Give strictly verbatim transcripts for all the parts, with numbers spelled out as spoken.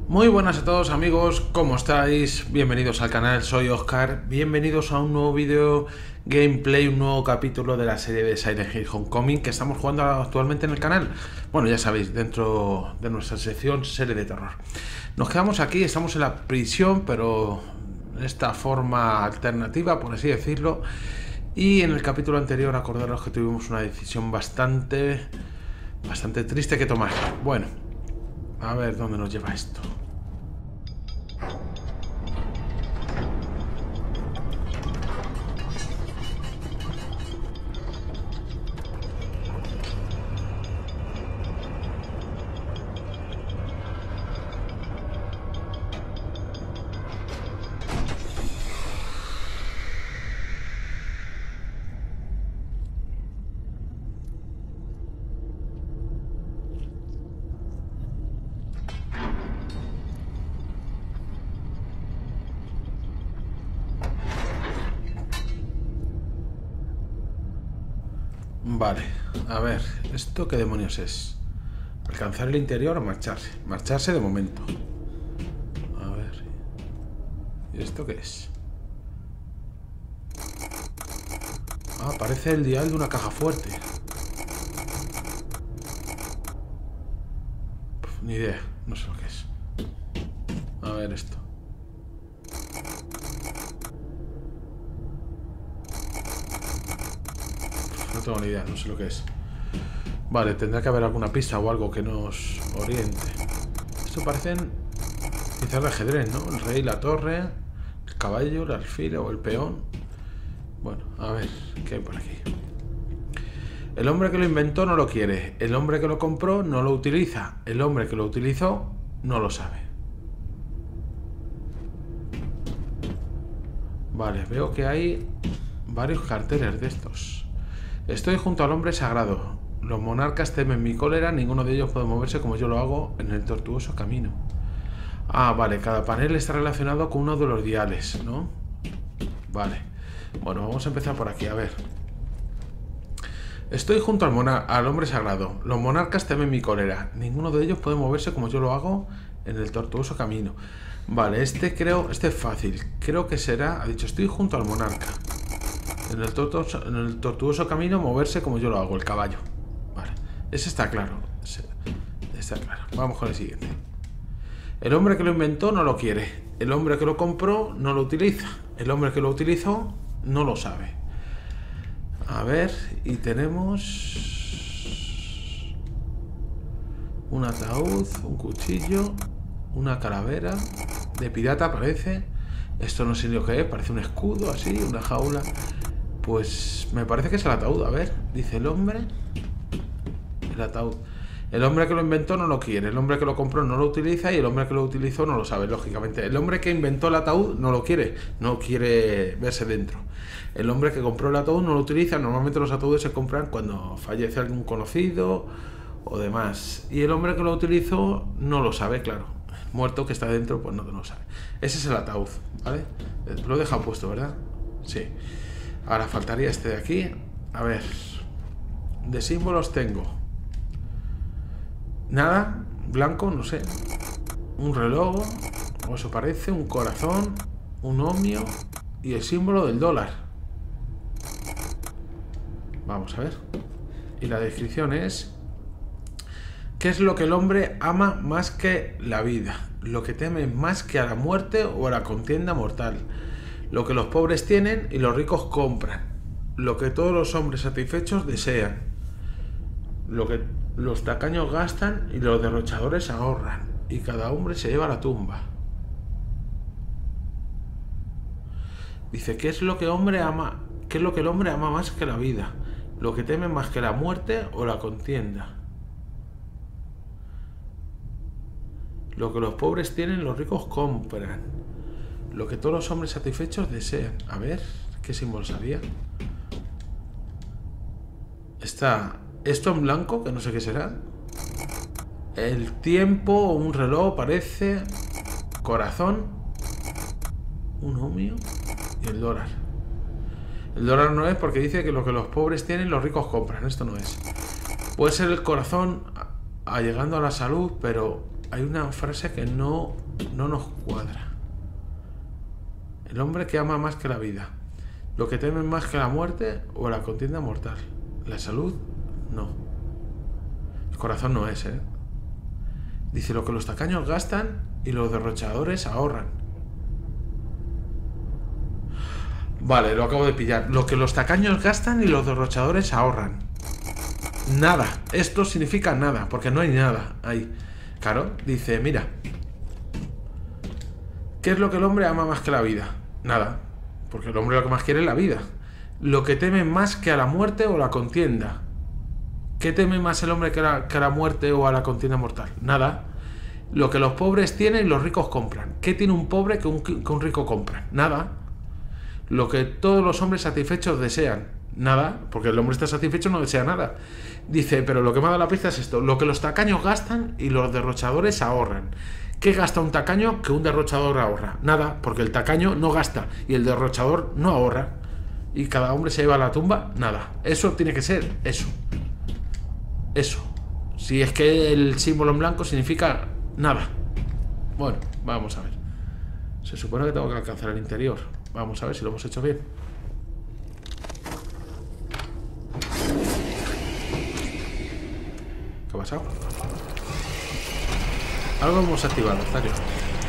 Muy buenas a todos amigos, ¿cómo estáis? Bienvenidos al canal, soy Oscar. Bienvenidos a un nuevo vídeo gameplay, un nuevo capítulo de la serie de Silent Hill Homecoming que estamos jugando actualmente en el canal. Bueno, ya sabéis, dentro de nuestra sección serie de terror. Nos quedamos aquí, estamos en la prisión, pero en esta forma alternativa, por así decirlo. Y en el capítulo anterior, acordaros que tuvimos una decisión bastante, bastante triste que tomar. Bueno, a ver dónde nos lleva esto. Vale, a ver, ¿esto qué demonios es? ¿Alcanzar el interior o marcharse? Marcharse de momento. A ver. ¿Y esto qué es? Ah, parece el dial de una caja fuerte. Puf, ni idea, no sé lo que es. A ver esto. No tengo ni idea, no sé lo que es. Vale, tendrá que haber alguna pista o algo que nos oriente. Esto parecen piezas de ajedrez, ¿no? El rey, la torre, el caballo, el alfil o el peón. Bueno, a ver, ¿qué hay por aquí? El hombre que lo inventó no lo quiere. El hombre que lo compró no lo utiliza. El hombre que lo utilizó no lo sabe. Vale, veo que hay varios carteles de estos. Estoy junto al hombre sagrado. Los monarcas temen mi cólera, ninguno de ellos puede moverse como yo lo hago en el tortuoso camino. Ah, vale, cada panel está relacionado con uno de los diales, ¿no? Vale. Bueno, vamos a empezar por aquí, a ver. Estoy junto al, al hombre sagrado. Los monarcas temen mi cólera. Ninguno de ellos puede moverse como yo lo hago en el tortuoso camino. Vale, este creo, este es fácil. Creo que será, ha dicho, estoy junto al monarca. En el, tortuoso, en el tortuoso camino moverse como yo lo hago, el caballo. Vale, ese está claro. Ese está claro. Vamos con el siguiente. El hombre que lo inventó no lo quiere. El hombre que lo compró no lo utiliza. El hombre que lo utilizó no lo sabe. A ver, y tenemos un ataúd, un cuchillo, una calavera de pirata parece. Esto no sé lo que es, parece un escudo así, una jaula. Pues me parece que es el ataúd, a ver, dice el hombre. El ataúd. El hombre que lo inventó no lo quiere, el hombre que lo compró no lo utiliza y el hombre que lo utilizó no lo sabe, lógicamente. El hombre que inventó el ataúd no lo quiere, no quiere verse dentro. El hombre que compró el ataúd no lo utiliza, normalmente los ataúdes se compran cuando fallece algún conocido o demás. Y el hombre que lo utilizó no lo sabe, claro. El muerto que está dentro pues no lo sabe. Ese es el ataúd, ¿vale? Lo he dejado puesto, ¿verdad? Sí. Ahora faltaría este de aquí. A ver. De símbolos tengo. Nada. Blanco, no sé. Un reloj. O eso parece. Un corazón. Un ohmio. Y el símbolo del dólar. Vamos a ver. Y la descripción es: ¿qué es lo que el hombre ama más que la vida? Lo que teme más que a la muerte o a la contienda mortal. Lo que los pobres tienen y los ricos compran. Lo que todos los hombres satisfechos desean. Lo que los tacaños gastan y los derrochadores ahorran. Y cada hombre se lleva a la tumba. Dice, ¿qué es lo que hombre ama? ¿Qué es lo que el hombre ama más que la vida? Lo que teme más que la muerte o la contienda. Lo que los pobres tienen, los ricos compran. Lo que todos los hombres satisfechos desean. A ver, ¿qué símbolo sabía? Está esto en blanco, que no sé qué será. El tiempo, un reloj parece. Corazón. Un ohmio. Y el dólar. El dólar no es porque dice que lo que los pobres tienen, los ricos compran. Esto no es. Puede ser el corazón llegando a la salud, pero hay una frase que no, no nos cuadra. El hombre que ama más que la vida. Lo que teme más que la muerte o la contienda mortal. La salud, no. El corazón no es, ¿eh? Dice lo que los tacaños gastan y los derrochadores ahorran. Vale, lo acabo de pillar. Lo que los tacaños gastan y los derrochadores ahorran. Nada. Esto significa nada, porque no hay nada ahí. Claro, dice, mira. ¿Qué es lo que el hombre ama más que la vida? Nada. Porque el hombre lo que más quiere es la vida. Lo que teme más que a la muerte o la contienda. ¿Qué teme más el hombre que a la, que a la muerte o a la contienda mortal? Nada. Lo que los pobres tienen y los ricos compran. ¿Qué tiene un pobre que un, que un rico compra? Nada. Lo que todos los hombres satisfechos desean. Nada, porque el hombre está satisfecho, no desea nada. Dice, pero lo que me ha dado la pista es esto. Lo que los tacaños gastan y los derrochadores ahorran. ¿Qué gasta un tacaño que un derrochador ahorra? Nada, porque el tacaño no gasta y el derrochador no ahorra. Y cada hombre se lleva a la tumba, nada. Eso tiene que ser eso. Eso. Si es que el símbolo en blanco significa nada. Bueno, vamos a ver. Se supone que tengo que alcanzar el interior. Vamos a ver si lo hemos hecho bien. ¿Qué ha pasado? Algo hemos activado, está claro.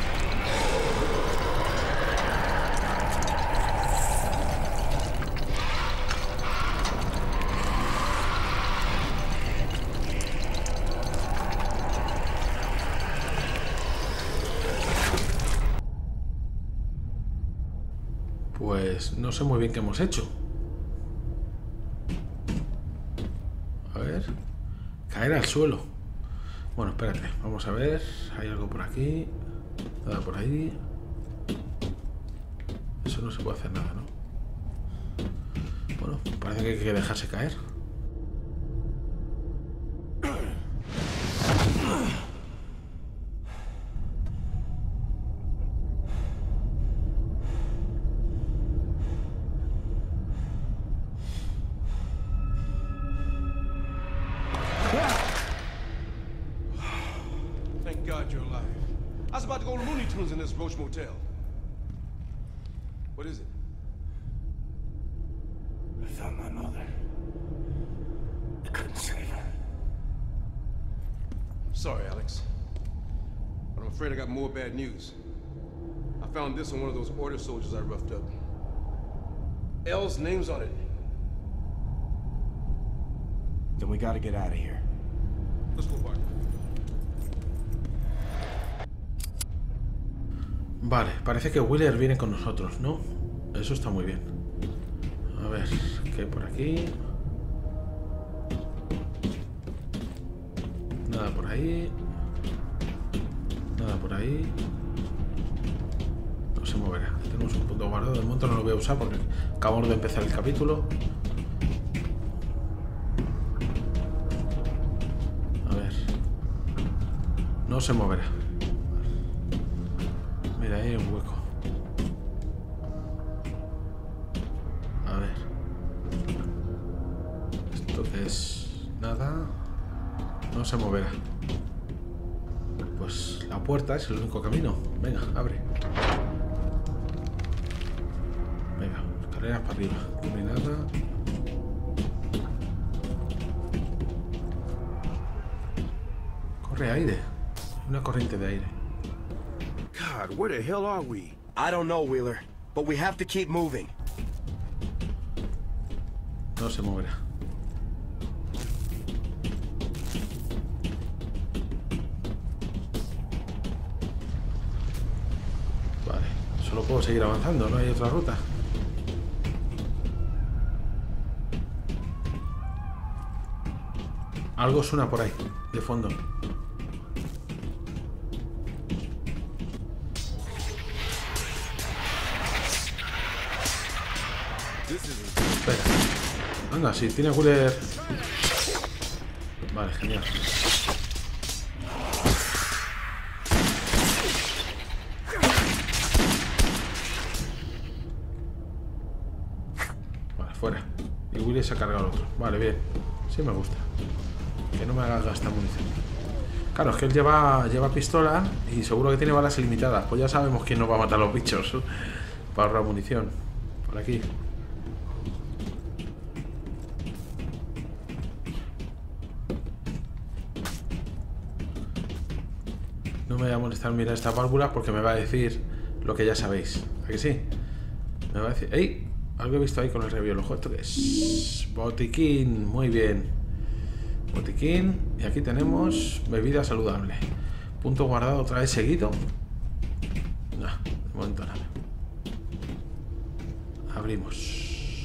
Pues no sé muy bien qué hemos hecho. A ver. Caer al suelo. Bueno, espérate. Vamos a ver. Hay algo por aquí. Nada por ahí. Eso no se puede hacer nada, ¿no? Bueno, parece que hay que dejarse caer. In this Roach Motel. What is it? I found my mother. I couldn't save her. I'm sorry, Alex. But I'm afraid I got more bad news. I found this on one of those order soldiers I roughed up. L's name's on it. Then we gotta get out of here. Let's go, partner. Vale, parece que Wheeler viene con nosotros, ¿no? Eso está muy bien. A ver, ¿qué hay por aquí? Nada por ahí. Nada por ahí. No se moverá. Tenemos un punto guardado. De momento no lo voy a usar porque acabamos de empezar el capítulo. A ver. No se moverá. Mira, ahí hay un hueco. A ver. ¿Esto qué es? Nada. No se moverá. Pues la puerta es el único camino. Venga, abre. Venga, escaleras para arriba. No hay nada. Corre aire. Una corriente de aire. God, where the hell are we? I don't know, Wheeler, but we have to keep moving. No se moverá. Vale, solo puedo seguir avanzando, no hay otra ruta. Algo suena por ahí, de fondo. Espera. Anda, si tiene Wheeler. Vale, genial. Vale, fuera. Y Wheeler se ha cargado al otro. Vale, bien. Sí me gusta. Que no me haga gastar munición. Claro, es que él lleva, lleva pistola y seguro que tiene balas ilimitadas. Pues ya sabemos quién nos va a matar a los bichos para ahorrar munición. Por aquí. No me voy a molestar mirar estas válvulas porque me va a decir lo que ya sabéis. ¿A que sí? Me va a decir... ¡Ey! Algo he visto ahí con el reviolojo. ¿Esto qué es? Botiquín. Muy bien. Botiquín. Y aquí tenemos bebida saludable. Punto guardado otra vez seguido. No, de momento nada. Abrimos.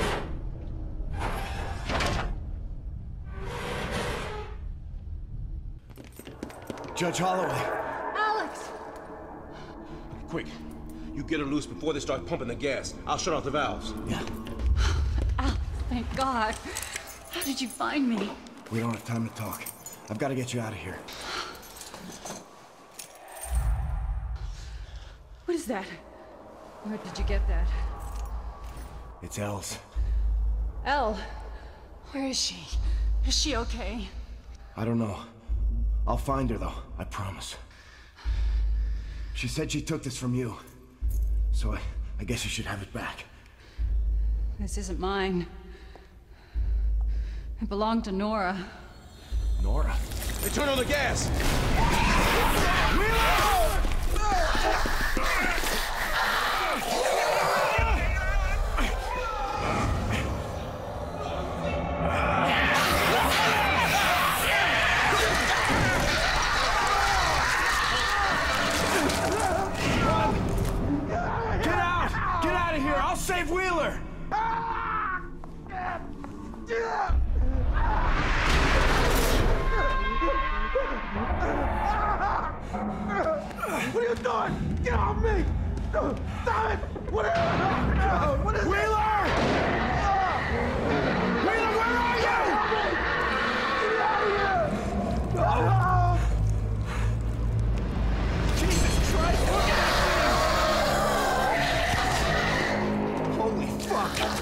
Judge Holloway. Alex! Quick. You get her loose before they start pumping the gas. I'll shut off the valves. Yeah. Alex, thank God. How did you find me? We don't have time to talk. I've got to get you out of here. What is that? Where did you get that? It's Els. Elle, where is she? Is she okay? I don't know. I'll find her, though. I promise. She said she took this from you. So I, I guess you should have it back. This isn't mine. It belonged to Nora. Nora? Hey, turn on the gas! Get out! Get out of here! I'll save Wheeler! What are you doing? Get off me! Stop it! What are you... What is Wheeler! Wheeler, where are you? Get out of here! Jesus Christ, look at that thing! Holy fuck!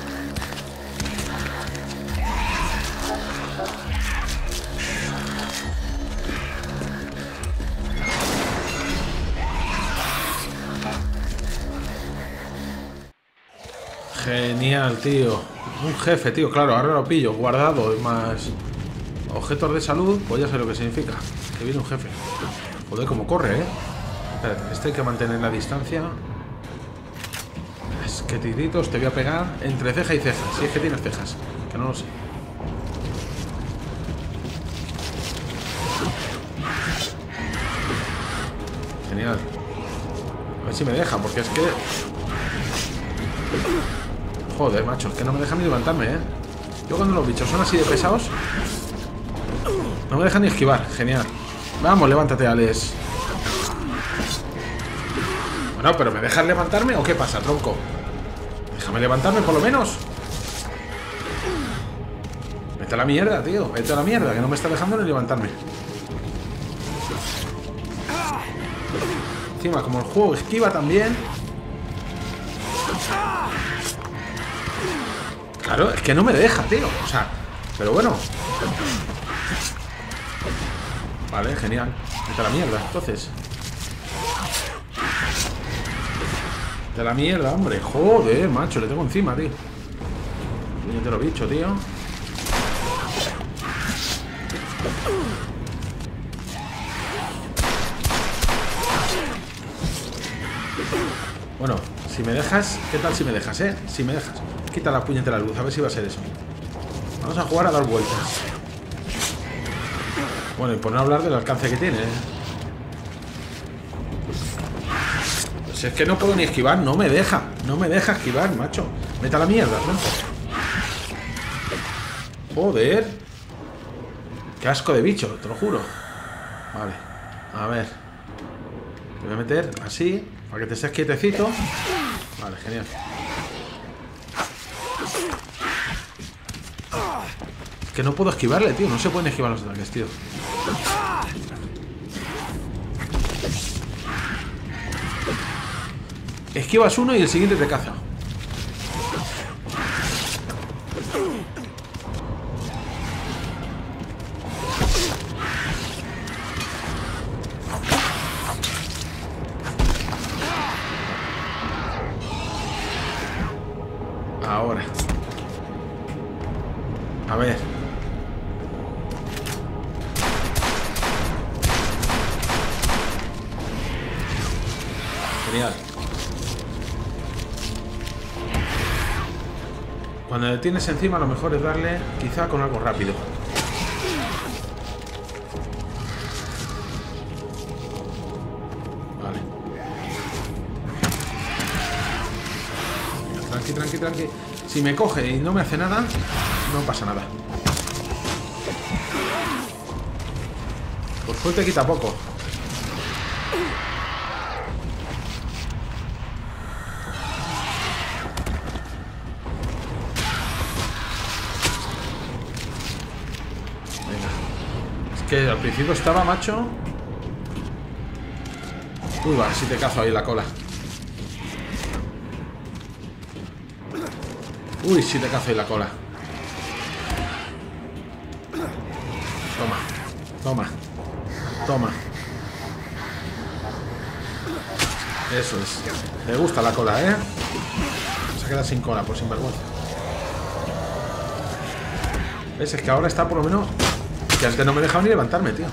Genial, tío. Un jefe, tío, claro, ahora lo pillo. Guardado, más objetos de salud, pues ya sé lo que significa. Que viene un jefe. Joder, cómo corre, ¿eh? Espérate, este hay que mantener la distancia. Es que tiritos te voy a pegar entre ceja y ceja. Si es que tienes cejas, que no lo sé. Genial. A ver si me deja, porque es que... Joder, macho, es que no me dejan ni levantarme, ¿eh? Yo cuando los bichos son así de pesados, no me dejan ni esquivar. Genial. Vamos, levántate, Alex. Bueno, pero ¿me dejas levantarme o qué pasa, tronco? Déjame levantarme por lo menos. Vete a la mierda, tío. Vete a la mierda, que no me está dejando ni levantarme. Encima, como el juego esquiva también. Claro, es que no me deja, tío. O sea, pero bueno. Vale, genial. Vete a la mierda, entonces. De la mierda, hombre. Joder, macho, le tengo encima, tío. Yo te lo he dicho, tío. Bueno, si me dejas, ¿qué tal si me dejas, eh? Si me dejas. Quita la puñetera luz, a ver si va a ser eso. Vamos a jugar a dar vueltas. Bueno, y por no hablar del alcance que tiene, ¿eh? Pues es que no puedo ni esquivar, no me deja. No me deja esquivar, macho. Vete a la mierda, ¿no? Joder. Qué asco de bicho, te lo juro. Vale, a ver. Te voy a meter así, para que te estés quietecito. Vale, genial. Es que no puedo esquivarle, tío. No se pueden esquivar los ataques, tío. Esquivas uno y el siguiente te caza. Genial. Cuando le tienes encima, lo mejor es darle quizá con algo rápido. Vale. Tranqui, tranqui, tranqui. Si me coge y no me hace nada, no pasa nada. Por suerte quita poco. Que al principio estaba, macho. Uy, va, si te cazo ahí la cola. Uy, si te cazo ahí la cola. Toma, toma, toma. Eso es. Me gusta la cola, ¿eh? Se queda sin cola, por sinvergüenza. ¿Ves? Es que ahora está por lo menos... Que antes no me dejaba ni levantarme, tío.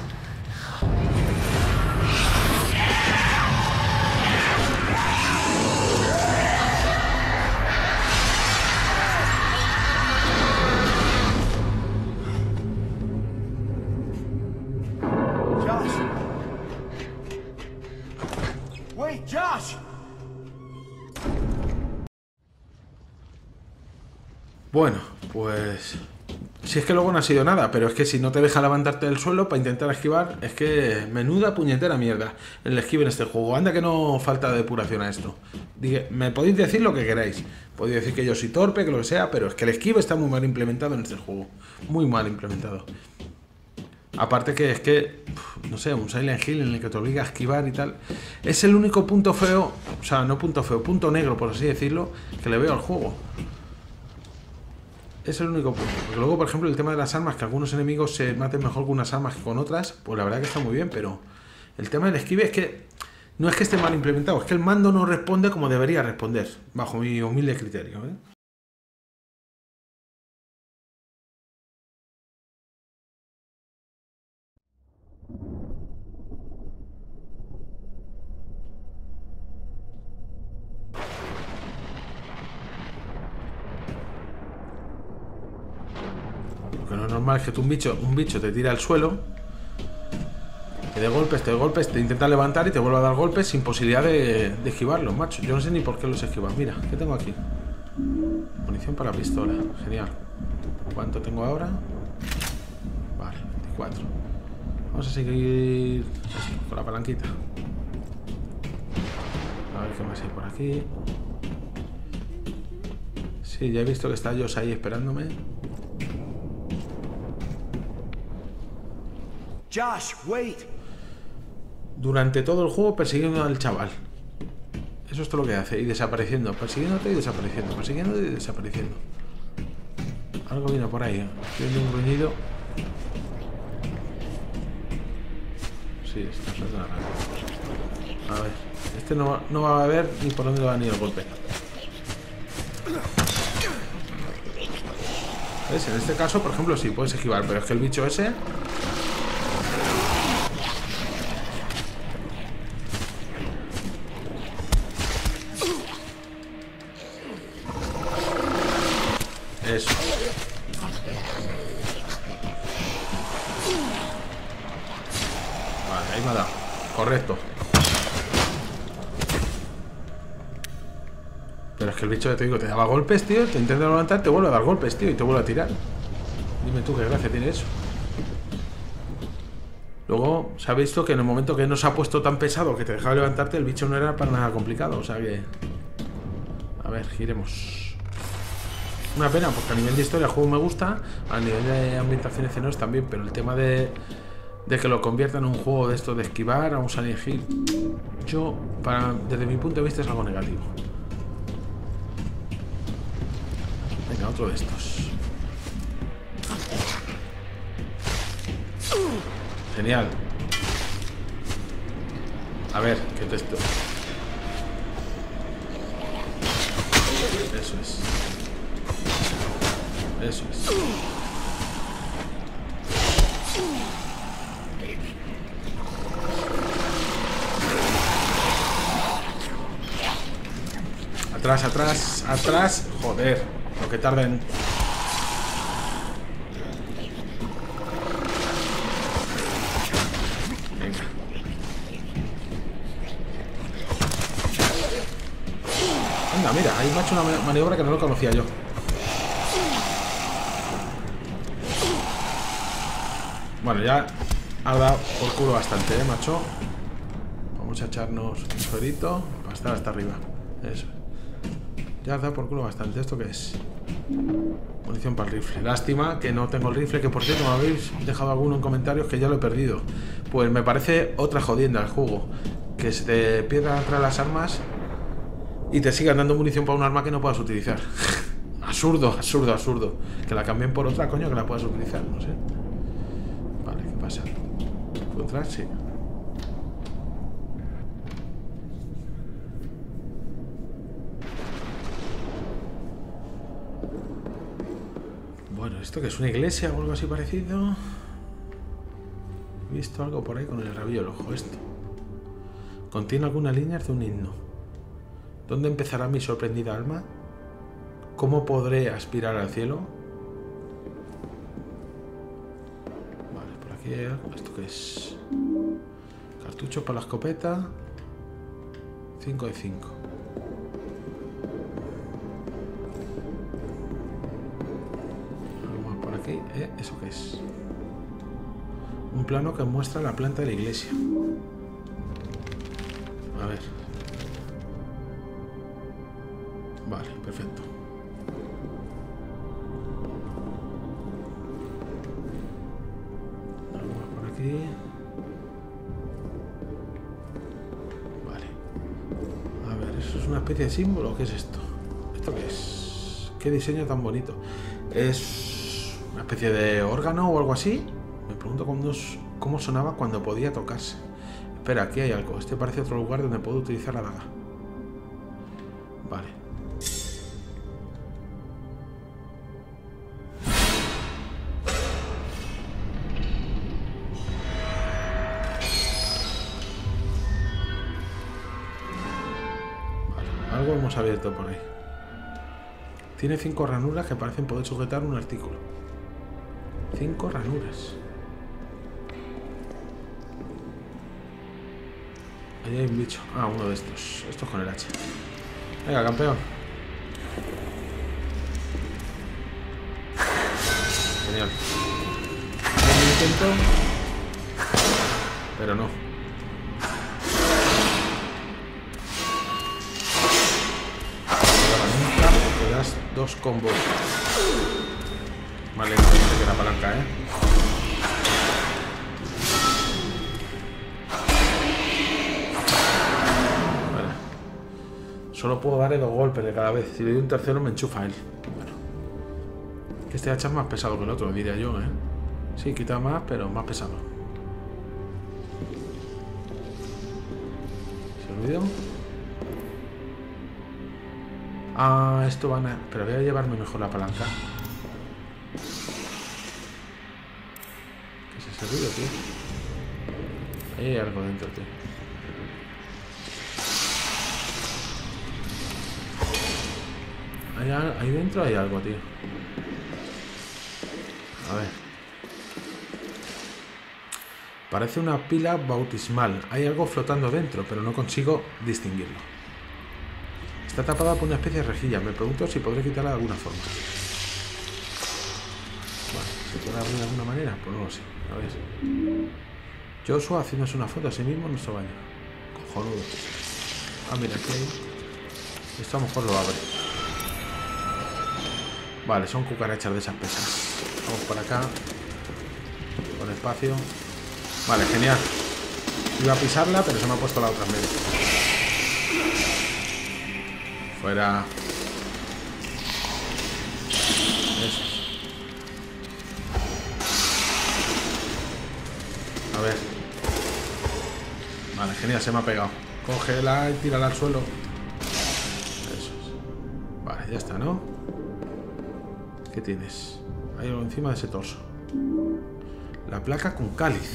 Josh! Wait, Josh! Bueno, pues... Si es que luego no ha sido nada, pero es que si no te deja levantarte del suelo para intentar esquivar, es que menuda puñetera mierda el esquive en este juego. Anda que no falta depuración a esto. Dije, me podéis decir lo que queráis. Podéis decir que yo soy torpe, que lo que sea, pero es que el esquive está muy mal implementado en este juego. Muy mal implementado. Aparte que es que, no sé, un Silent Hill en el que te obliga a esquivar y tal. Es el único punto feo, o sea, no punto feo, punto negro, por así decirlo, que le veo al juego. Es el único punto. Porque luego, por ejemplo, el tema de las armas, que algunos enemigos se maten mejor con unas armas que con otras, pues la verdad que está muy bien, pero el tema del esquive es que no es que esté mal implementado, es que el mando no responde como debería responder, bajo mi humilde criterio, ¿eh? Porque lo normal es que tú, un bicho, un bicho te tira al suelo, te dé golpes, te dé golpes, te intenta levantar y te vuelve a dar golpes sin posibilidad de, de esquivarlos, macho. Yo no sé ni por qué los esquivas. Mira, ¿qué tengo aquí? Munición para la pistola. Genial. ¿Cuánto tengo ahora? Vale, veinticuatro. Vamos a seguir esto, con la palanquita. A ver qué más hay por aquí. Sí, ya he visto que está Josh ahí esperándome. Josh, wait! Durante todo el juego persiguiendo al chaval. Eso es todo lo que hace. Y desapareciendo. Persiguiéndote y desapareciendo. Persiguiéndote y desapareciendo. Algo viene por ahí. Estoy viendo un gruñido. Sí, está suelto la rata. A ver. Este no va, no va a ver ni por dónde va a venir el golpe. ¿Ves? En este caso, por ejemplo, sí puedes esquivar. Pero es que el bicho ese... Eso. Vale, ahí me ha dado. Correcto. Pero es que el bicho, te digo, te daba golpes, tío. Te intenta levantar, te vuelve a dar golpes, tío. Y te vuelve a tirar. Dime tú qué gracia tiene eso. Luego se ha visto que en el momento que no se ha puesto tan pesado que te dejaba levantarte, el bicho no era para nada complicado. O sea que... A ver, giremos. Una pena, porque a nivel de historia el juego me gusta, a nivel de ambientación escenarios también, pero el tema de, de que lo conviertan en un juego de esto de esquivar a un Silent Hill, yo, para, desde mi punto de vista, es algo negativo. Venga, otro de estos. Genial. A ver, ¿qué texto? Eso es. Eso es. Atrás, atrás, atrás. Joder, lo que tarden. Venga. Anda, mira, ahí me ha hecho una maniobra que no lo conocía yo. Bueno, ya ha dado por culo bastante, ¿eh, macho? Vamos a echarnos un suerito para estar hasta arriba. Eso. Ya ha dado por culo bastante. ¿Esto qué es? Munición para el rifle. Lástima que no tengo el rifle, que por cierto me habéis dejado alguno en comentarios que ya lo he perdido. Pues me parece otra jodienda el juego. Que se te pierdan atrás las armas y te sigan dando munición para un arma que no puedas utilizar. Absurdo, absurdo, absurdo. Que la cambien por otra, coño, que la puedas utilizar, no sé. Vale, ¿qué pasa? ¿Puedo entrar? Sí. Bueno, ¿esto que es una iglesia o algo así parecido? He visto algo por ahí con el rabillo del ojo. Esto contiene algunas líneas de un himno. ¿Dónde empezará mi sorprendida alma? ¿Cómo podré aspirar al cielo? Vale, por aquí hay algo. ¿Esto qué es? Cartucho para la escopeta. cinco de cinco. Aquí, ¿eh? ¿Eso qué es? Un plano que muestra la planta de la iglesia. A ver. Vale, perfecto. Algo más por aquí. Vale. A ver, ¿eso es una especie de símbolo o qué es esto? ¿Esto qué es? ¿Qué diseño tan bonito? Es una especie de órgano o algo así. Me pregunto cómo, cómo sonaba cuando podía tocarse. Espera, aquí hay algo. Este parece otro lugar donde puedo utilizar la daga. Vale. Vale, algo hemos abierto por ahí. Tiene cinco ranuras que parecen poder sujetar un artículo. Cinco ranuras. Ahí hay un bicho. Ah, uno de estos. Estos con el hacha. Venga, campeón. Genial. Un intento. Pero no. Te das dos combos. Vale, no sé que la palanca, ¿eh? Vale. Solo puedo darle dos golpes de cada vez. Si le doy un tercero me enchufa él. Bueno. Que este hacha es más pesado que el otro, diría yo, ¿eh? Sí, quita más, pero más pesado. ¿Se olvidó? Ah, esto van a... Pero voy a llevarme mejor la palanca. ¿Qué es ese ruido, tío? Ahí hay algo dentro, tío. Ahí, ahí dentro hay algo, tío. A ver. Parece una pila bautismal. Hay algo flotando dentro, pero no consigo distinguirlo. Está tapada por una especie de rejilla. Me pregunto si podré quitarla de alguna forma. Vale, ¿se puede abrir de alguna manera? Pues no lo sé. A ver. Joshua haciéndose una foto a sí mismo en nuestro baño. Cojonudo. Ah, mira, aquí hay... Esto a lo mejor lo abre. Vale, son cucarachas de esas pesas. Vamos por acá. Con espacio. Vale, genial. Iba a pisarla, pero se me ha puesto la otra en medio. Fuera. Eso. A ver. Vale, genial, se me ha pegado. Cógela y tírala al suelo. Eso es. Vale, ya está, ¿no? ¿Qué tienes? Hay algo encima de ese torso. La placa con cáliz.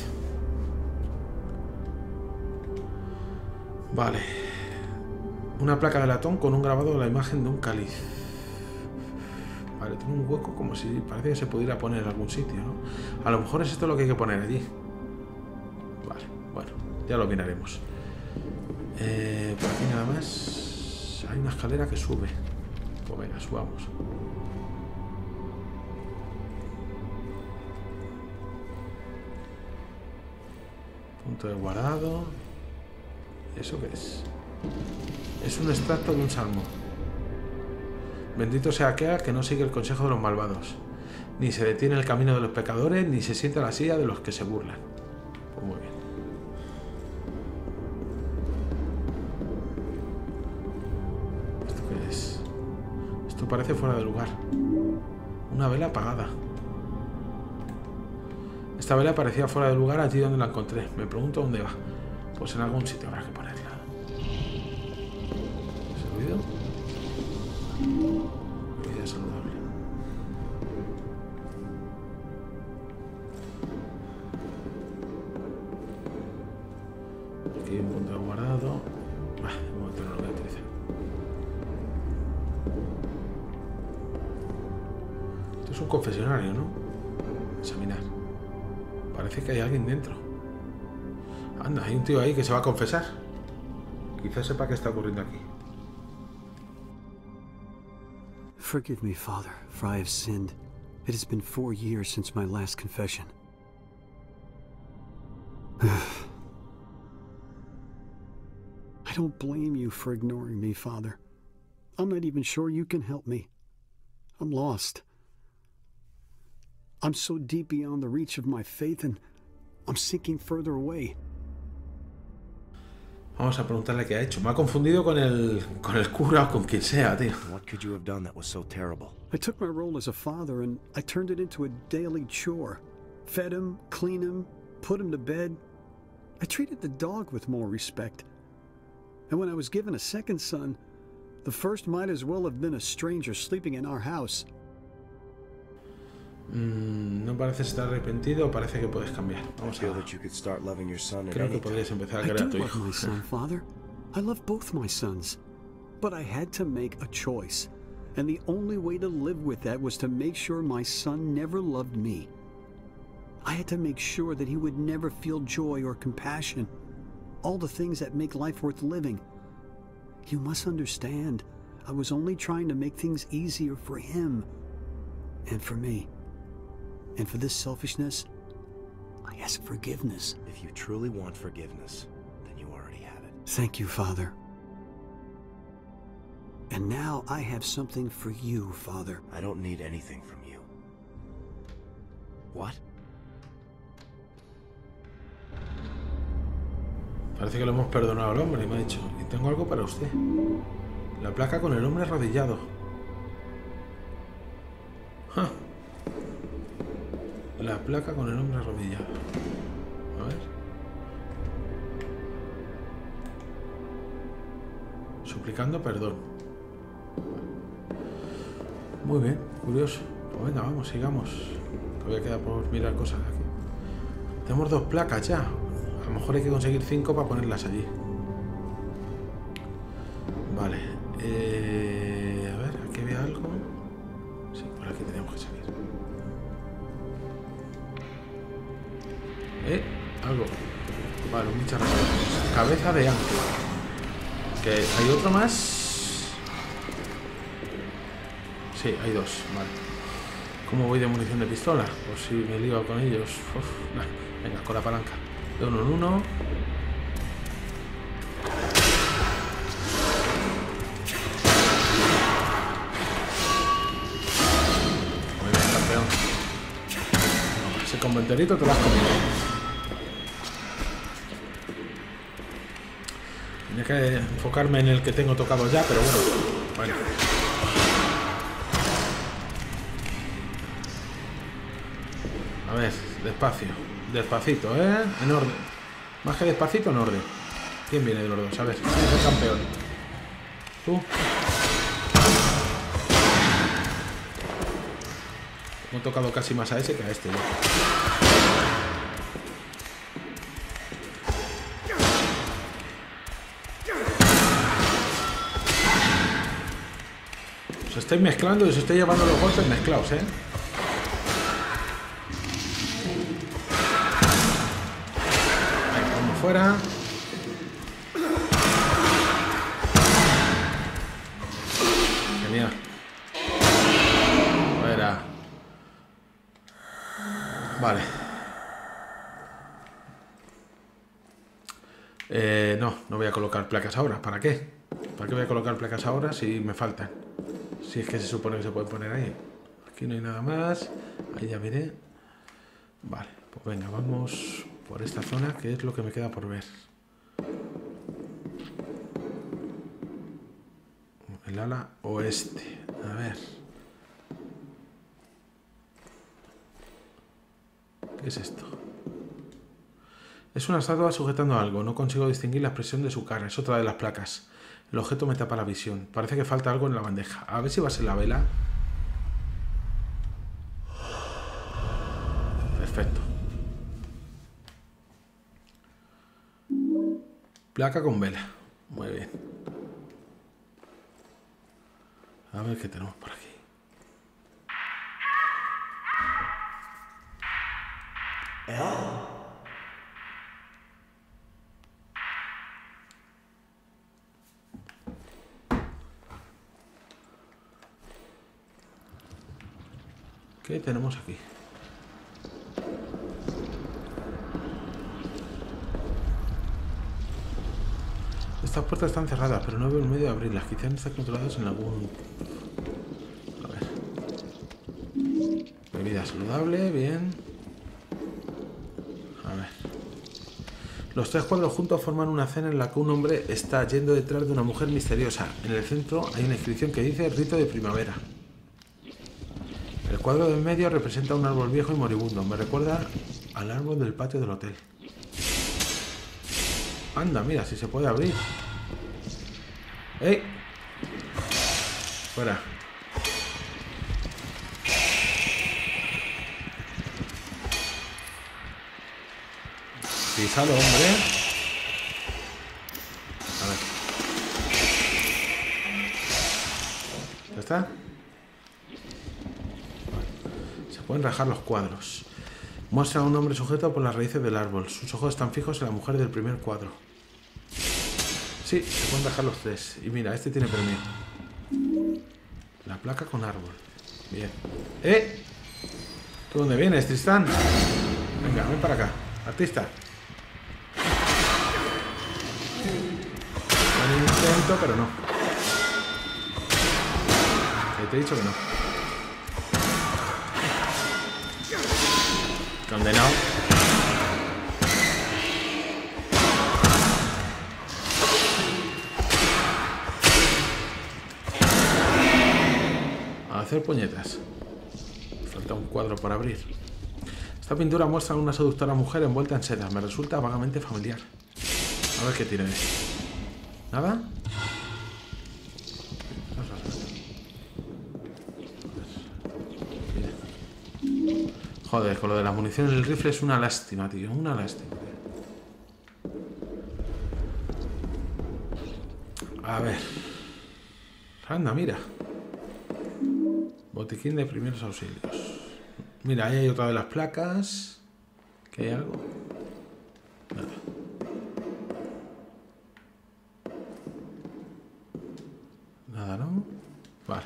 Una placa de latón con un grabado de la imagen de un cáliz. Vale, tiene un hueco como si parece que se pudiera poner en algún sitio, ¿no? A lo mejor es esto lo que hay que poner allí. Vale, bueno, ya lo miraremos. Eh, por aquí nada más. Hay una escalera que sube. Pues venga, subamos. Punto de guardado. ¿Eso qué es? Es un extracto de un salmo. Bendito sea aquel que no sigue el consejo de los malvados, ni se detiene el camino de los pecadores, ni se sienta en la silla de los que se burlan. Pues muy bien. ¿Esto qué es? Esto parece fuera de lugar. Una vela apagada. Esta vela parecía fuera de lugar allí donde la encontré. Me pregunto dónde va. Pues en algún sitio habrá que ponerla. ¿Ese ruido? Vida saludable. Aquí hay un punto de guardado. Ah, de momento no lo voy a utilizar. Esto es un confesionario, ¿no? Examinar. Parece que hay alguien dentro. Anda, hay un tío ahí que se va a confesar. Quizás sepa qué está ocurriendo aquí. Forgive me, Father, for I have sinned. It has been four years since my last confession. I don't blame you for ignoring me, Father. I'm not even sure you can help me. I'm lost. I'm so deep beyond the reach of my faith, and I'm sinking further away. Vamos a preguntarle qué ha hecho. Me ha confundido con el con el cura o con quien sea, tío. What could you have done that was so terrible? I took my role as a father and I turned it into a daily chore. Fed him, cleaned him, put him to bed. I treated the dog with more respect. And when I was given a second son, the first might as well have been a stranger sleeping in our house. Mm, no pareces estar arrepentido, parece que puedes cambiar. Vamos a feel that you could start loving your son at Creo que any time. podrías empezar a I querer a do tu love hijo. my son, Father. I love both my sons. But I had to make a choice. And the only way to live with that was to make sure my son never loved me. I had to make sure that he would never feel joy or compassion. All the things that make life worth living. You must understand, I was only trying to make things easier for him. And for me. And for this selfishness, I ask forgiveness. If you truly want forgiveness, then you already have it. Thank you, Father. And now I have something for you, Father. I don't need anything from you. What? Parece que lo hemos perdonado al hombre y me ha dicho, y tengo algo para usted. La placa con el hombre arrodillado. ¡Ja! La placa con el hombre arrodillado. A ver. Suplicando perdón. Muy bien, curioso. Pues venga, vamos, sigamos. Todavía queda por mirar cosas aquí. Tenemos dos placas ya. A lo mejor hay que conseguir cinco para ponerlas allí. Vale. Eh, a ver, aquí había algo. Sí, por aquí tenemos que seguir. Eh, algo. Vale, un bicharraco. Cabeza de ángel. Que hay otro más. Sí, hay dos, vale. ¿Cómo voy de munición de pistola? Pues si me lío con ellos. Uf, nah. Venga, con la palanca. De uno en uno. Muy bien, campeón. Ese conventerito te lo has comido. Tenía que enfocarme en el que tengo tocado ya, pero bueno. Bueno. A ver, despacio. Despacito, ¿eh? En orden. Más que despacito, en orden. ¿Quién viene de los dos? A ver, ¿quién es el campeón? ¿Tú? Me he tocado casi más a ese que a este. ¿no? estoy mezclando y os estoy llevando los golpes mezclados, ¿eh? Ahí, vamos fuera. Genial. Fuera. Vale. Eh, no, no voy a colocar placas ahora. ¿Para qué? ¿Para qué voy a colocar placas ahora si me faltan? Si es que se supone que se puede poner ahí. Aquí no hay nada más. Ahí ya miré. Vale, pues venga, vamos por esta zona, que es lo que me queda por ver. El ala oeste. A ver. ¿Qué es esto? Es una estatua sujetando algo. No consigo distinguir la expresión de su cara. Es otra de las placas. El objeto me tapa la visión. Parece que falta algo en la bandeja. A ver si va a ser la vela. Perfecto. Placa con vela. Muy bien. A ver qué tenemos por aquí. ¿Qué tenemos aquí? Estas puertas están cerradas, pero no veo el medio de abrirlas. Quizás están controladas en algún... A ver. Bebida saludable, bien. A ver. Los tres cuadros juntos forman una escena en la que un hombre está yendo detrás de una mujer misteriosa. En el centro hay una inscripción que dice Rito de Primavera. El cuadro de en medio representa un árbol viejo y moribundo. Me recuerda al árbol del patio del hotel. Anda, mira, si se puede abrir. ¡Ey! Fuera. Písalo, hombre. A ver. ¿Ya está? Pueden rajar los cuadros. Muestra a un hombre sujeto por las raíces del árbol. Sus ojos están fijos en la mujer del primer cuadro. Sí, se pueden rajar los tres. Y mira, este tiene premio. La placa con árbol. Bien. ¡Eh! ¿Tú dónde vienes, Tristán? Venga, ven para acá. Artista. Buen intento, pero no. Te he dicho que no. Condenado. A hacer puñetas. Falta un cuadro por abrir. Esta pintura muestra a una seductora mujer envuelta en seda. Me resulta vagamente familiar. A ver qué tiene. ¿Nada? Joder, con lo de las municiones del rifle es una lástima, tío. Una lástima. A ver. Anda, mira. Botiquín de primeros auxilios. Mira, ahí hay otra de las placas. ¿Qué hay algo? Nada. Nada, ¿no? Vale.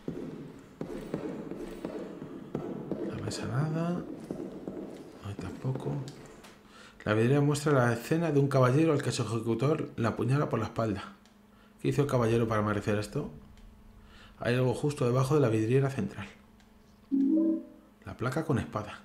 La mesa nada. No hay tampoco. La vidriera muestra la escena de un caballero al que su ejecutor la apuñala por la espalda. ¿Qué hizo el caballero para merecer esto? Hay algo justo debajo de la vidriera central. La placa con espada.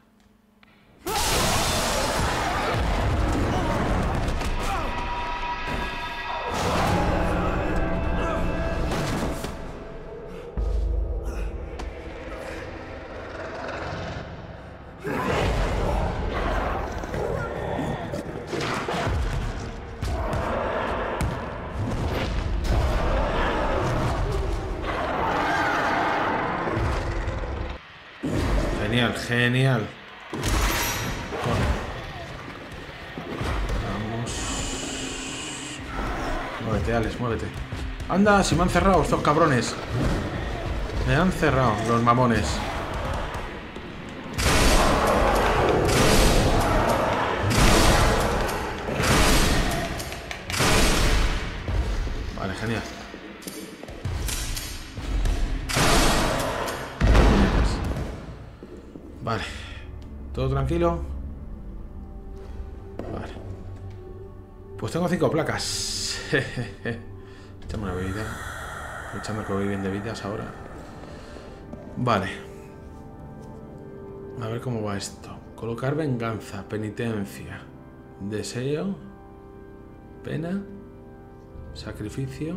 Genial, genial. Corre. Vamos. Muévete, Alex, muévete. Anda, si me han cerrado estos cabrones. Me han cerrado los mamones. Vale, genial. Vale. ¿Todo tranquilo? Vale. Pues tengo cinco placas. Echame una bebida. Aprovechando que voy bien de vidas ahora. Vale. A ver cómo va esto. Colocar venganza, penitencia, deseo, pena, sacrificio.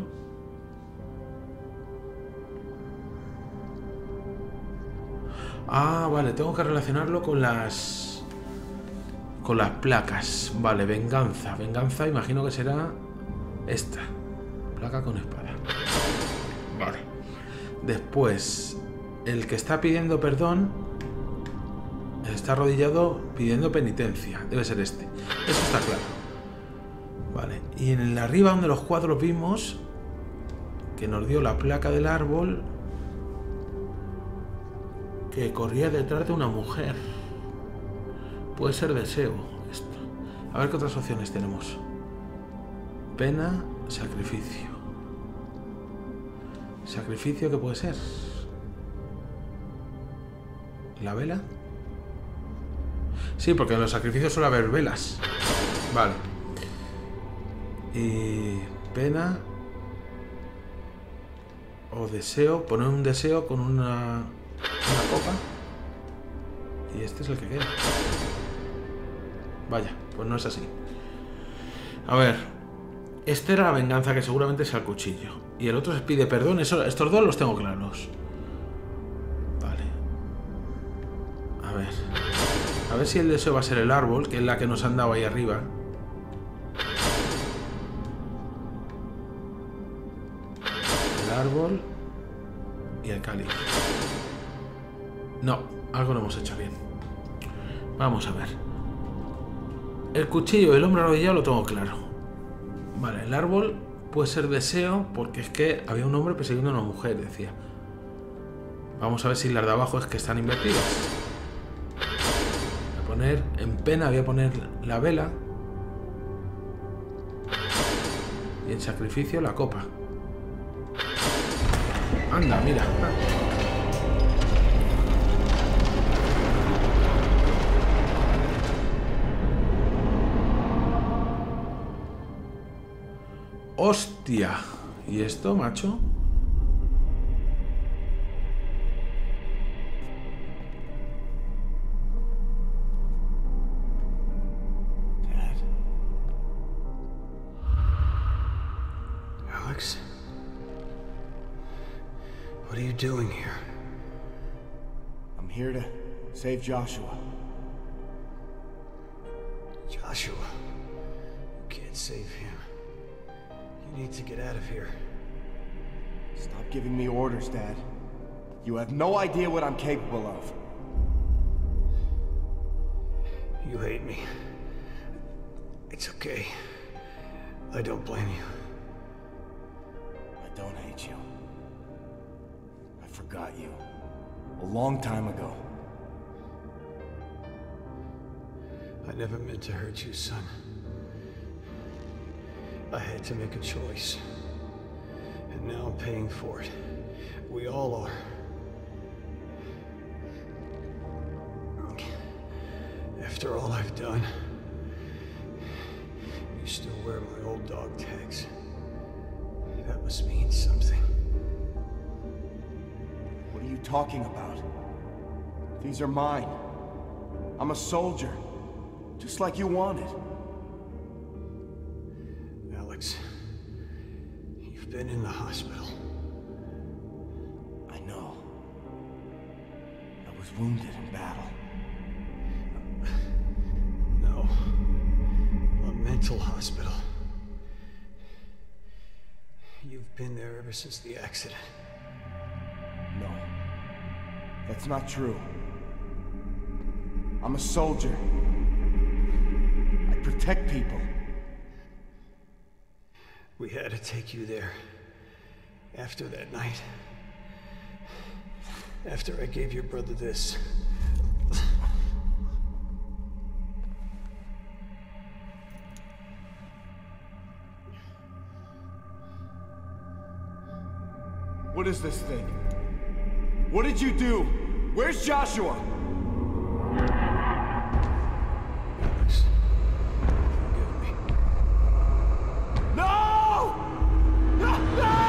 Ah, vale, tengo que relacionarlo con las... Con las placas. Vale, venganza. Venganza, imagino que será esta. Placa con espada. Vale. Después, el que está pidiendo perdón está arrodillado pidiendo penitencia. Debe ser este. Eso está claro. Vale. Y en el arriba donde los cuadros vimos que nos dio la placa del árbol que corría detrás de una mujer. Puede ser deseo esto. A ver qué otras opciones tenemos. Pena, sacrificio. Sacrificio, ¿qué puede ser? ¿La vela? Sí, porque en los sacrificios suele haber velas. Vale. Y pena o deseo, poner un deseo con una, una copa. Y este es el que queda. Vaya, pues no es así. A ver, este era la venganza, que seguramente sea el cuchillo. Y el otro se pide perdón. Eso, estos dos los tengo claros. Vale. A ver. A ver si el deseo va a ser el árbol, que es la que nos han dado ahí arriba. El árbol y el cáliz. No, algo no hemos hecho bien. Vamos a ver. El cuchillo y el hombre arrodillado lo tengo claro. Vale, el árbol puede ser deseo, porque es que había un hombre persiguiendo a una mujer, decía. Vamos a ver si las de abajo es que están invertidas. Voy a poner en pena, voy a poner la vela. Y en sacrificio la copa. Anda, mira. ¡Hostia! ¿Y esto, macho? Dad. Alex? What are you doing here? I'm here to save Joshua. Joshua. You can't save him. You need to get out of here. Stop giving me orders, Dad. You have no idea what I'm capable of. You hate me. It's okay. I don't blame you. I don't hate you. I forgot you. A long time ago. I never meant to hurt you, son. I had to make a choice. And now I'm paying for it. We all are. After all I've done, you still wear my old dog tags. That must mean something. What are you talking about? These are mine. I'm a soldier. Just like you wanted. Alex, you've been in the hospital. I know. I was wounded in battle. No. A mental hospital. You've been there ever since the accident. No. That's not true. I'm a soldier. I protect people. We had to take you there. After that night. After I gave your brother this. What is this thing? What did you do? Where's Joshua? Alex, forgive me. No! No! No!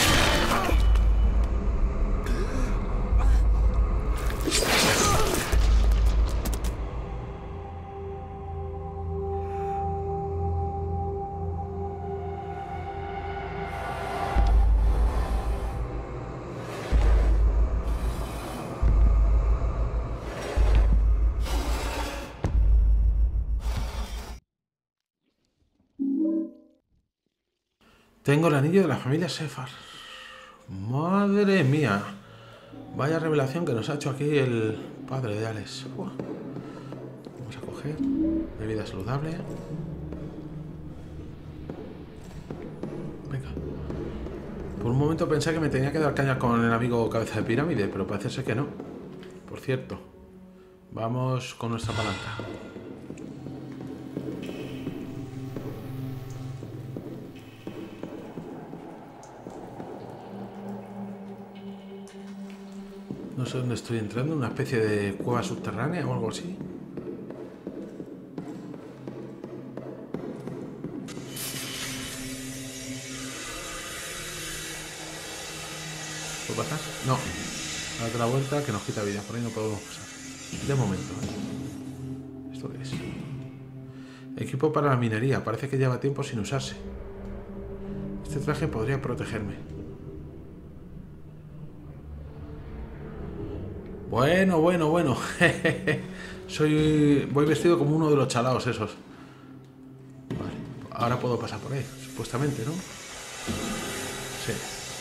Tengo el anillo de la familia Sefar. Madre mía. Vaya revelación que nos ha hecho aquí el padre de Alex. Uah. Vamos a coger bebida saludable. Venga. Por un momento pensé que me tenía que dar caña con el amigo cabeza de pirámide, pero parece ser que no. Por cierto, vamos con nuestra palanca. No sé dónde estoy entrando, una especie de cueva subterránea o algo así. ¿Puedo pasar? No. A otra vuelta que nos quita vida, por ahí no podemos pasar. De momento, ¿eh? ¿Esto qué es? Equipo para la minería, parece que lleva tiempo sin usarse. Este traje podría protegerme. Bueno, bueno, bueno. Soy... Voy vestido como uno de los chalaos esos. Vale. Ahora puedo pasar por ahí, supuestamente, ¿no? Sí.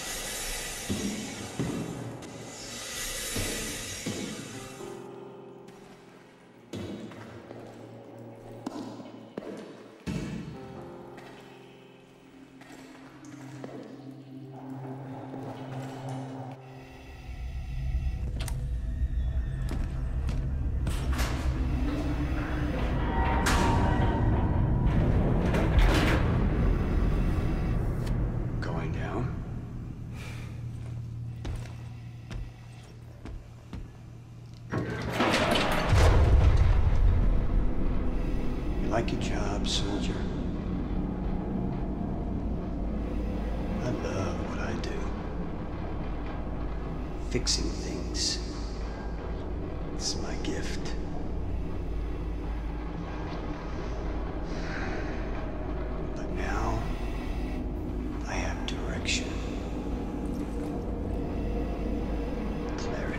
Like your job, soldier. I love what I do. Fixing things. It's my gift. But now, I have direction. Clarity.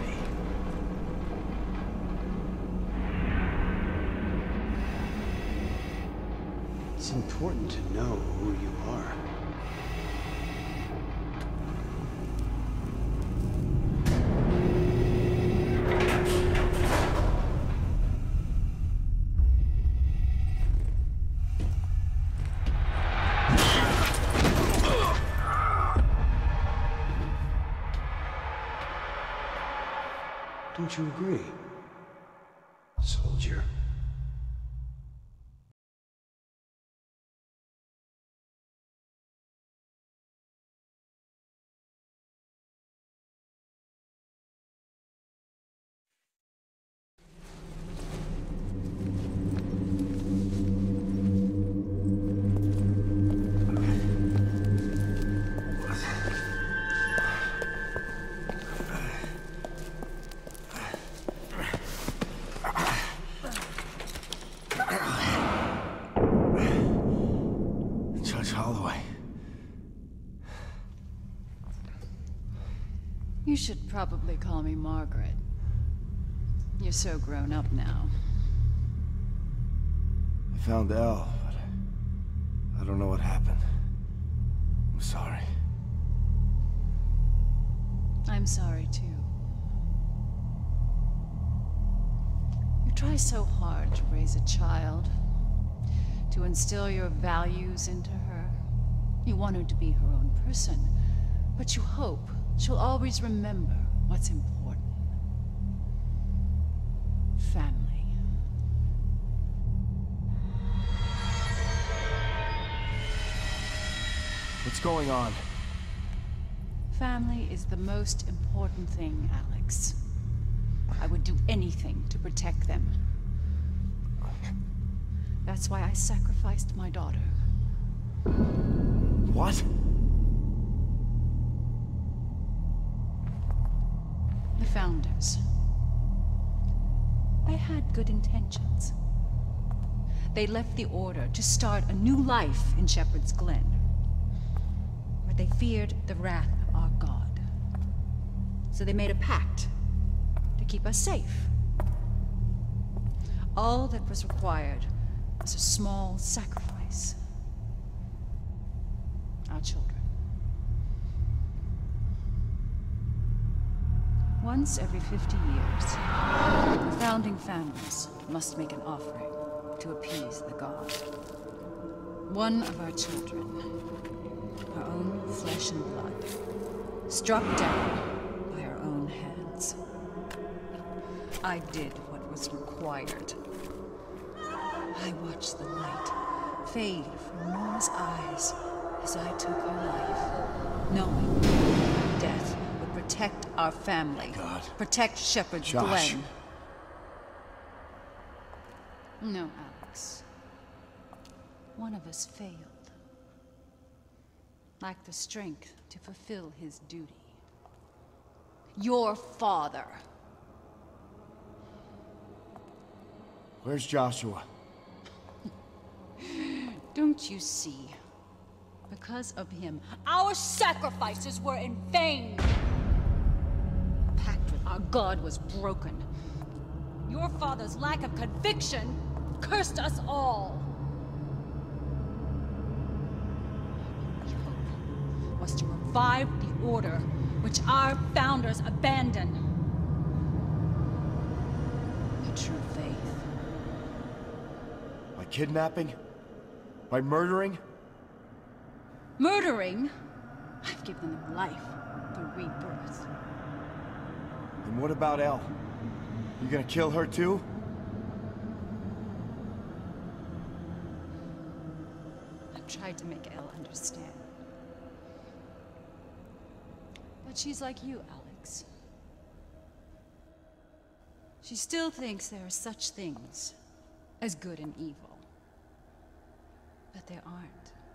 It's important to know who you are. Don't you agree, soldier? You should probably call me Margaret. You're so grown up now. I found Elle, but I don't know what happened. I'm sorry. I'm sorry too. You try so hard to raise a child, to instill your values into her. You want her to be her own person, but you hope she'll always remember what's important. What's going on? Family is the most important thing, Alex. I would do anything to protect them. That's why I sacrificed my daughter. What? The Founders. They had good intentions. They left the Order to start a new life in Shepherd's Glen. But they feared the wrath of our God. So they made a pact to keep us safe. All that was required was a small sacrifice. Our children. Once every fifty years, the founding families must make an offering to appease the god. One of our children, our own flesh and blood, struck down by our own hands. I did what was required. I watched the light fade from Nora's eyes as I took her life, knowing death would protect our family, God. protect Shepherd's Josh. Glen. No, Alex. One of us failed. Lacked the strength to fulfill his duty. Your father. Where's Joshua? Don't you see? Because of him, our sacrifices were in vain. The pact with our God was broken. Your father's lack of conviction cursed us all. Our only hope was to revive the Order, which our founders abandoned. The true faith. By kidnapping? By murdering? Murdering? I've given them life through rebirth. And what about Elle? You gonna kill her too? I've tried to make Elle understand. But she's like you, Alex. She still thinks there are such things as good and evil. But there aren't.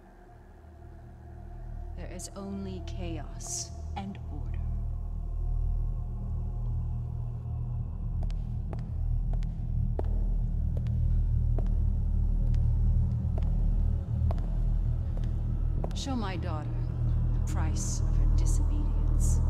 There is only chaos and order. Show my daughter the price of her disobedience.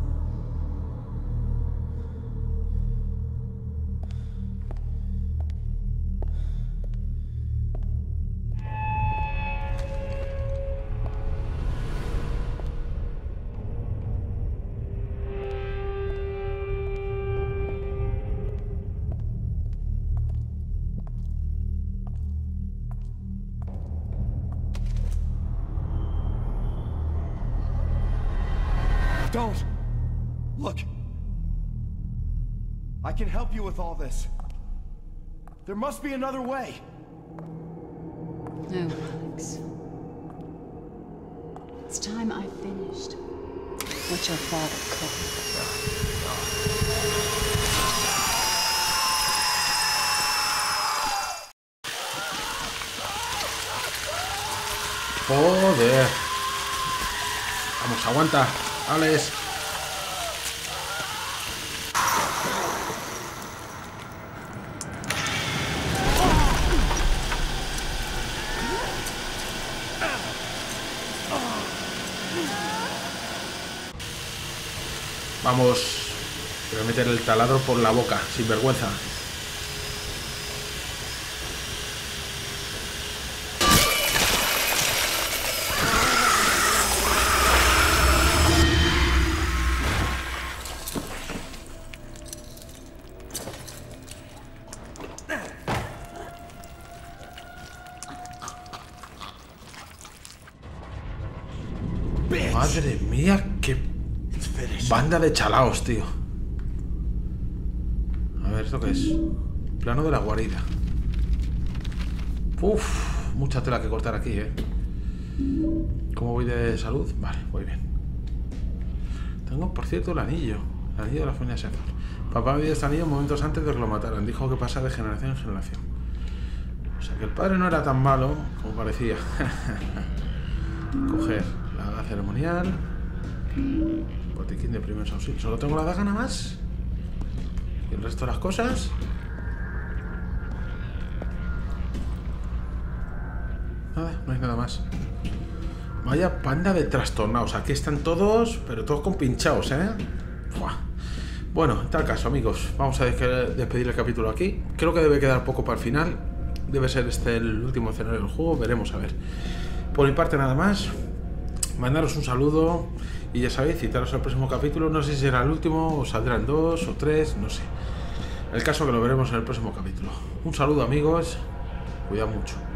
Don't! Look! I can help you with all this. There must be another way. No, Alex. It's time I finished what your father Joder. Vamos, aguanta. Alex. Vamos. Voy a meter el taladro por la boca, sin vergüenza. Madre mía, qué banda de chalaos, tío. A ver, ¿esto qué es? Plano de la guarida. Uf, mucha tela que cortar aquí, eh. ¿Cómo voy de salud? Vale, voy bien. Tengo, por cierto, el anillo. El anillo de la familia Shepard. Papá me dio este anillo momentos antes de que lo mataran. Dijo que pasa de generación en generación. O sea que el padre no era tan malo como parecía. Coger la daga ceremonial. Botiquín de primeros auxilios. Solo tengo la daga nada más. Y el resto de las cosas. Nada, no hay nada más. Vaya panda de trastornados. Aquí están todos, pero todos con pinchados, ¿eh? Buah. Bueno, en tal caso, amigos, vamos a despedir el capítulo aquí. Creo que debe quedar poco para el final. Debe ser este el último escenario del juego. Veremos a ver. Por mi parte, nada más. Mandaros un saludo. Y ya sabéis, citaros al próximo capítulo. No sé si será el último, o saldrán dos o tres, no sé. El caso que lo veremos en el próximo capítulo. Un saludo, amigos. Cuidado mucho.